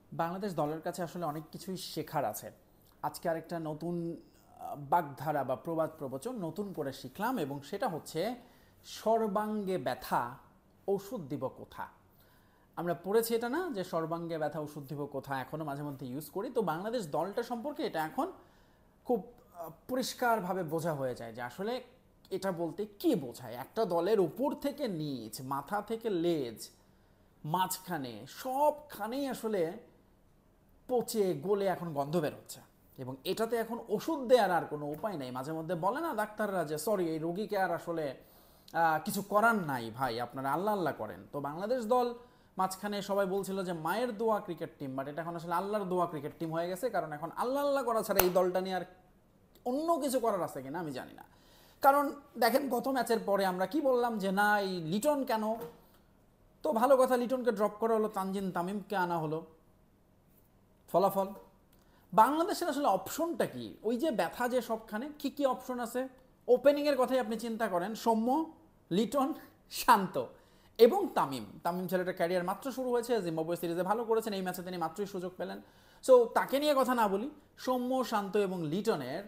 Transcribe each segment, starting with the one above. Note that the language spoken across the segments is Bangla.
বাংলাদেশ দলের কাছে আসলে অনেক কিছুই শেখার আছে। আজকে আরেকটা নতুন বাগধারা বা প্রবাদ প্রবচন নতুন করে শিখলাম, এবং সেটা হচ্ছে সর্বাঙ্গে ব্যথা ওষুধ দিব কোথা। আমরা পড়েছি এটা না, যে সর্বাঙ্গে ব্যথা ওষুধ দিব কোথা, এখনও মাঝে মধ্যে ইউজ করি। তো বাংলাদেশ দলটা সম্পর্কে এটা এখন খুব পরিষ্কারভাবে বোঝা হয়ে যায় যে আসলে এটা বলতে কি বোঝায়। একটা দলের উপর থেকে নিচ, মাথা থেকে লেজ, মাঝখানে সবখানেই আসলে পচে গলে এখন গন্ধ বের হচ্ছে, এবং এটাতে এখন ওষুধ দেওয়ার আর কোনো উপায় নাই। মাঝে মধ্যে বলে না ডাক্তাররা যে সরি, এই রোগীকে আর আসলে কিছু করার নাই ভাই, আপনারা আল্লাহ আল্লাহ করেন। তো বাংলাদেশ দল মাঝখানে সবাই বলছিল যে মায়ের দোয়া ক্রিকেট টিম, বাট এটা এখন আসলে আল্লাহর দোয়া ক্রিকেট টিম হয়ে গেছে। কারণ এখন আল্লাহ আল্লাহ করা ছাড়া এই দলটা নিয়ে আর অন্য কিছু করার আছে কিনা আমি জানি না। কারণ দেখেন, গত ম্যাচের পরে আমরা কি বললাম যে না, এই লিটন কেন? তো ভালো কথা, লিটনকে ড্রপ করা হলো, তানজিন তামিমকে আনা হলো। ফলাফল, বাংলাদেশের আসলে অপশনটা কি? ওই যে ব্যথা যে সবখানে, কি কি অপশন আছে? ওপেনিংয়ের কথাই আপনি চিন্তা করেন, সৌম্য, লিটন, শান্ত এবং তামিম। তামিম ছেলেটার ক্যারিয়ার মাত্র শুরু হয়েছে, জিম্বাবুয়ে সিরিজে ভালো করেছেন, এই ম্যাচে তিনি মাত্রই সুযোগ পেলেন। সো তাকে নিয়ে কথা না বলি, সৌম্য, শান্ত এবং লিটনের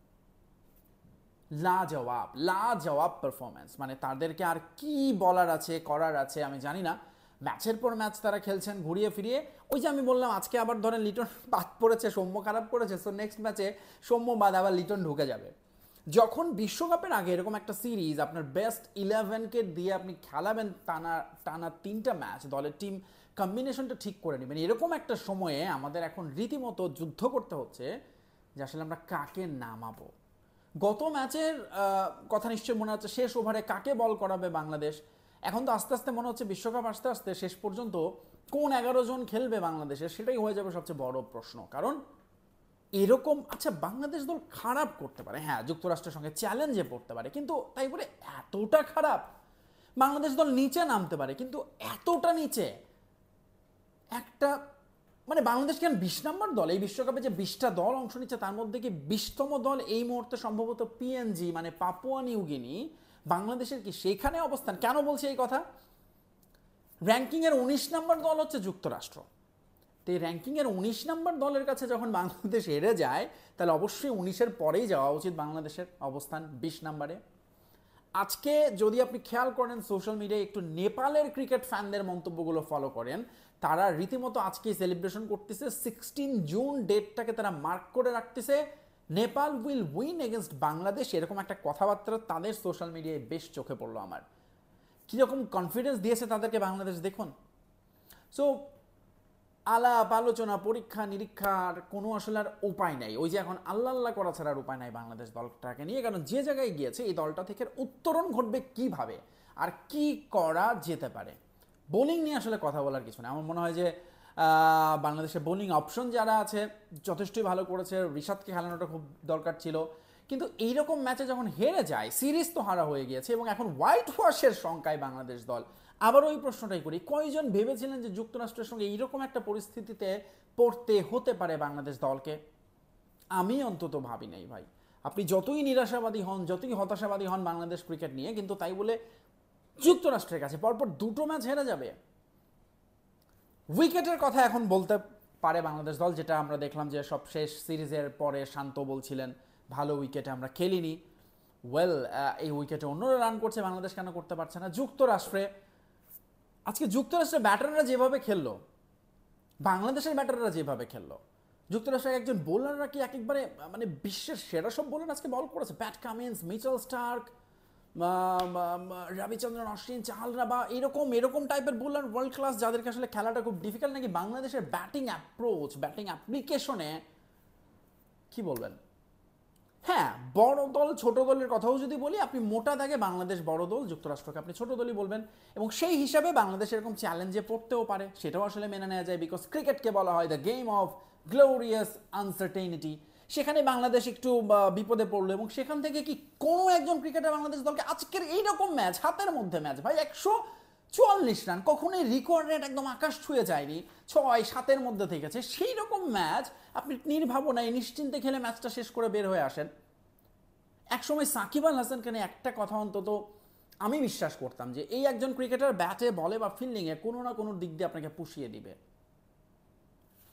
লাজবাব লাজবাব পারফরমেন্স। মানে তাদেরকে আর কি বলার আছে, করার আছে আমি জানি না। ম্যাচের পর ম্যাচ তারা খেলছেন ঘুরিয়ে ফিরিয়ে। ওই যে আমি বললাম, আজকে আবার ধরেন লিটন বাদ পড়েছে, সৌম্য খারাপ করেছে, সো নেক্সট ম্যাচে সৌম্য বাদ আবার লিটন ঢুকে যাবে। যখন বিশ্বকাপের আগে এরকম একটা সিরিজ আপনার বেস্ট 11কে দিয়ে আপনি খেলাবেন, টানা টানা 3টা ম্যাচ, দলের টিম কম্বিনেশনটা ঠিক করে নেবেন, এরকম একটা সময়ে আমাদের এখন রীতিমতো যুদ্ধ করতে হচ্ছে যে আসলে আমরা কাকে নামাবো। গত ম্যাচের কথা নিশ্চয়ই মনে হচ্ছে, শেষ ওভারে কাকে বল করাবে বাংলাদেশ। এখন তো আস্তে আস্তে মনে হচ্ছে বিশ্বকাপ আসতে আসতে শেষ পর্যন্ত কোন 11 জন খেলবে বাংলাদেশের, সেটাই হয়ে যাবে সবচেয়ে বড় প্রশ্ন। কারণ এরকম, আচ্ছা বাংলাদেশ দল খারাপ করতে পারে, হ্যাঁ যুক্তরাষ্ট্রের সঙ্গে চ্যালেঞ্জে পড়তে পারে, কিন্তু তাই বলে এতটা খারাপ? বাংলাদেশ দল নিচে নামতে পারে, কিন্তু এতটা নিচে একটা, মানে বাংলাদেশ কেন 20 নম্বর দল? এই বিশ্বকাপে যে 20টা দল অংশ নিচ্ছে তার মধ্যে কি 20তম দল এই মুহূর্তে সম্ভবত পিএনজি, মানে পাপুয়া নিউগিনি। বাংলাদেশের কি সেখানে অবস্থান? কেন বলছি এই কথা? র্যাঙ্কিংয়ের 19 নম্বর দল হচ্ছে যুক্তরাষ্ট্র। তো এই র্যাঙ্কিংয়ের 19 নম্বর দলের কাছে যখন বাংলাদেশ হেরে যায়, তাহলে অবশ্যই 19-এর পরেই যাওয়া উচিত বাংলাদেশের অবস্থান 20 নম্বরে। আজকে যদি আপনি খেয়াল করেন সোশ্যাল মিডিয়ায় একটু নেপালের ক্রিকেট ফ্যানদের মন্তব্যগুলো ফলো করেন, তারা রীতিমতো আজকে সেলিব্রেশন করতেছে, 16 জুন ডেটটাকে তারা মার্ক করে রাখতেছে, Nepal will win against Bangladesh, এরকম একটা কথাবার্তা তাদের সোশ্যাল মিডিয়ায় বেশ চোখে পড়লো আমার। কীরকম কনফিডেন্স দিয়েছে তাদেরকে বাংলাদেশ দেখুন। সো আলাপ আলোচনা, পরীক্ষা নিরীক্ষার কোনো আসলে আর উপায় নাই। ওই যে এখন আল্লাহ আল্লাহ করা ছাড়ার উপায় নাই বাংলাদেশ দলটাকে নিয়ে। কারণ যে জায়গায় গিয়েছে, এই দলটা থেকে উত্তরণ ঘটবে কিভাবে আর কি করা যেতে পারে। বোলিং নিয়ে আসলে কথা বলার কিছু না। আমার মনে হয় যে বাংলাদেশের বোলিং অপশন যারা আছে যথেষ্টই ভালো করেছে, রিশাদকে খেলানোটা খুব দরকার ছিল। কিন্তু এইরকম ম্যাচে যখন হেরে যায়, সিরিজ তো হারা হয়ে গিয়েছে, এবং এখন হোয়াইট ওয়াশের শঙ্কায় বাংলাদেশ দল। আবার ওই প্রশ্নটাই করি, কয়জন ভেবেছিলেন যে যুক্তরাষ্ট্রের সঙ্গে এইরকম একটা পরিস্থিতিতে পড়তে হতে পারে বাংলাদেশ দলকে? আমি অন্তত ভাবি নাই ভাই। আপনি যতই নিরাশাবাদী হন, যতই হতাশাবাদী হন বাংলাদেশ ক্রিকেট নিয়ে, কিন্তু তাই বলে যুক্তরাষ্ট্রের কাছে পরপর 2টো ম্যাচ হেরে যাবে। উইকেটের কথা এখন বলতে পারে বাংলাদেশ দল, যেটা আমরা দেখলাম যে সব শেষ সিরিজের পরে শান্ত বলছিলেন ভালো উইকেটে আমরা খেলিনি। ওয়েল, এই উইকেটে অন্যরা রান করছে, বাংলাদেশ কেন করতে পারছে না? আজকে যুক্তরাষ্ট্রের ব্যাটাররা যেভাবে খেললো, বাংলাদেশের ব্যাটাররা যেভাবে খেললো, যুক্তরাষ্ট্রের একজন বোলাররা কি একেবারে মানে বিশ্বের সেরা সব বোলার আজকে বল করেছে। Pat Cummins, Mitchell Starc, Ravichandran Ashwin, চাহালরা বা এরকম এরকম টাইপের বোলার ওয়ার্ল্ড ক্লাস, যাদেরকে আসলে খেলাটা খুব ডিফিকাল্ট। নাকি বাংলাদেশের ব্যাটিং অ্যাপ্রোচ, ব্যাটিং অ্যাপ্লিকেশনে কি বলবেন? হ্যাঁ, বড় দল ছোট দলের কথাও যদি বলি, আপনি মোটা দাগে বাংলাদেশ বড় দল, যুক্তরাষ্ট্রকে আপনি ছোট দলই বলবেন, এবং সেই হিসাবে বাংলাদেশ এরকম চ্যালেঞ্জে পড়তেও পারে, সেটাও আসলে মেনে নেওয়া যায়। বিকজ ক্রিকেটকে বলা হয় the game of glorious uncertainty. সেখানে বাংলাদেশ একটু বিপদে পড়লো, এবং সেখান থেকে কি কোনো একজন ক্রিকেটার বাংলাদেশ দলকে আজকের এইরকম ম্যাচ, হাতের মধ্যে ম্যাচ ভাই, 144 রান, কখনোই রেকর্ড রেট একদম আকাশ ছুঁয়ে যায়নি, 6-7-এর মধ্যে থেকেছে, সেই রকম ম্যাচ আপনি নির্ভাবনায় নিশ্চিন্তে খেলে ম্যাচটা শেষ করে বের হয়ে আসেন। একসময় সাকিব আল হাসানকে নিয়ে একটা কথা অন্তত আমি বিশ্বাস করতাম, যে এই একজন ক্রিকেটার ব্যাটে বলে বা ফিল্ডিংয়ে কোনো না কোনো দিক দিয়ে আপনাকে পুষিয়ে দিবে।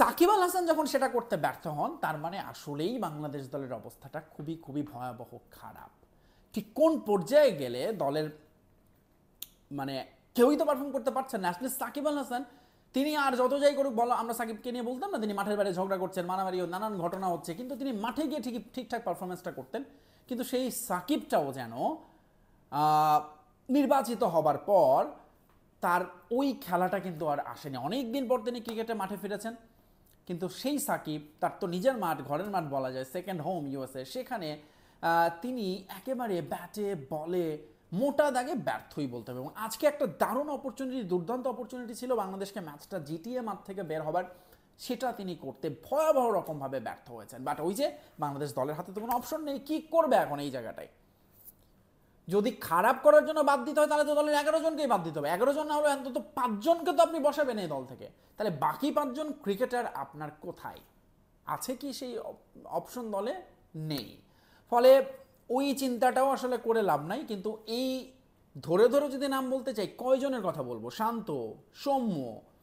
সাকিব আল হাসান যখন সেটা করতে ব্যর্থ হন, তার মানে আসলেই বাংলাদেশ দলের অবস্থাটা খুবই খুবই ভয়াবহ খারাপ। ঠিক কোন পর্যায়ে গেলে দলের মানে কেউই তো পারফর্ম করতে পারছেন না। আসলে সাকিব আল হাসান তিনি আর যত যাই করুক বলো, আমরা সাকিবকে নিয়ে বলতাম না তিনি মাঠের বাইরে ঝগড়া করছেন, মারামারি ও নানান ঘটনা হচ্ছে, কিন্তু তিনি মাঠে গিয়ে ঠিকই ঠিকঠাক পারফরমেন্সটা করতেন। কিন্তু সেই সাকিবটাও যেন নির্বাচিত হবার পর তার ওই খেলাটা কিন্তু আর আসেনি। অনেক দিন পর তিনি ক্রিকেটে মাঠে ফিরেছেন, কিন্তু সেই সাকিব, তার তো নিজের মাঠ, ঘরের মাঠ বলা যায়, সেকেন্ড হোম ইউএসএ, সেখানে তিনি একেবারে ব্যাটে বলে মোটা দাগে ব্যর্থই বলতে হবে। এবং আজকে একটা দারুণ অপরচুনিটি, দুর্দান্ত অপরচুনিটি ছিল বাংলাদেশকে ম্যাচটা জিটিয়ে মাঠ থেকে বের হবার, সেটা তিনি করতে ভয়াবহ রকমভাবে ব্যর্থ হয়েছেন। বাট ওই যে বাংলাদেশ দলের হাতে তো কোনো অপশন নেই, কি করবে এখন এই জায়গাটায়? যদি খারাপ করার জন্য বাদ দিতে হয় তাহলে তো দলের 11 জনকেই বাদ দিতে হবে। 11 জন না হলে অন্তত 5 জনকে তো আপনি বসাবেন এই দল থেকে। তাহলে বাকি 5 জন ক্রিকেটার আপনার কোথায়? আছে কি সেই অপশন দলে? নেই। ফলে ওই চিন্তাটাও আসলে করে লাভ নাই। কিন্তু এই ধরে ধরে যদি নাম বলতে চাই, কয়জনের কথা বলবো? শান্ত, সৌম্য,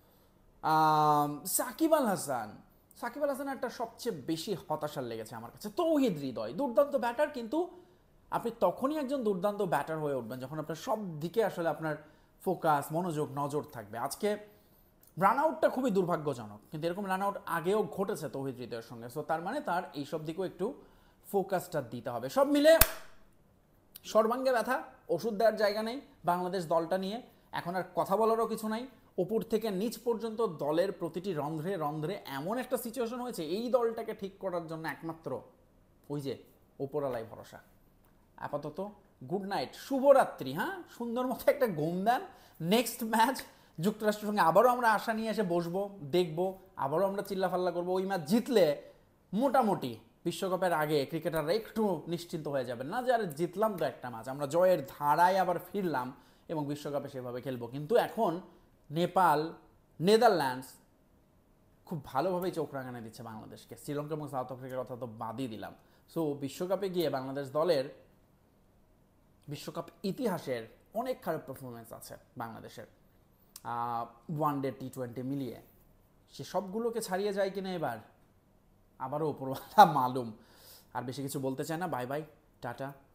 সাকিব আল হাসান। সাকিব আল হাসান একটা সবচেয়ে বেশি হতাশার লেগেছে আমার কাছে। তৌহিদ হৃদয় দুর্দান্ত ব্যাটার, কিন্তু আপনি তখনই একজন দুর্দান্ত ব্যাটার হয়ে উঠবেন যখন আপনার সব দিকে আসলে আপনার ফোকাস, মনোযোগ, নজর থাকবে। আজকে রান আউটটা খুবই দুর্ভাগ্যজনক, কিন্তু এরকম রান আউট আগেও ঘটেছে তৌহিদ হৃদয়ের সঙ্গে। সো তার মানে তার এইসব দিকেও একটু ফোকাসটা দিতে হবে। সব মিলে সর্বাঙ্গে ব্যথা, ওষুধ দেওয়ার জায়গা নেই বাংলাদেশ দলটা নিয়ে। এখন আর কথা বলারও কিছু নাই। ওপর থেকে নিচ পর্যন্ত দলের প্রতিটি রন্ধ্রে রন্ধ্রে এমন একটা সিচুয়েশন হয়েছে, এই দলটাকে ঠিক করার জন্য একমাত্র ওই যে ওপরালাই ভরসা। আপাতত গুড নাইট, শুভরাত্রি। হ্যাঁ, সুন্দর মতো একটা ঘুম দেন। নেক্সট ম্যাচ যুক্তরাষ্ট্রের সঙ্গে আবারও আমরা আশা নিয়ে এসে বসবো, দেখবো, আবারও আমরা চিল্লাফাল্লা করবো। ওই ম্যাচ জিতলে মোটামুটি বিশ্বকাপের আগে ক্রিকেটাররা একটু নিশ্চিন্ত হয়ে যাবেন, না যে আর জিতলাম তো একটা ম্যাচ, আমরা জয়ের ধারায় আবার ফিরলাম এবং বিশ্বকাপে সেভাবে খেলবো। কিন্তু এখন নেপাল, নেদারল্যান্ডস খুব ভালোভাবেই চোখ রাঙানি দিচ্ছে বাংলাদেশকে। শ্রীলঙ্কা এবং সাউথ আফ্রিকার কথা তো বাদই দিলাম। সো বিশ্বকাপে গিয়ে বাংলাদেশ দলের বিশ্বকাপ ইতিহাসের অনেক খারাপ পারফরমেন্স আছে বাংলাদেশের, ওয়ানডে, টি20 মিলিয়ে। সে সবগুলোকে ছাড়িয়ে যায় কিনা এবার, আবারও উপরওয়ালা মালুম। আর বেশি কিছু বলতে চায় না। Bye bye, tata.